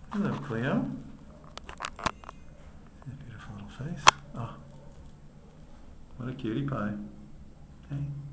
Hello, Cleo. Beautiful little face. Oh, what a cutie pie. Hey.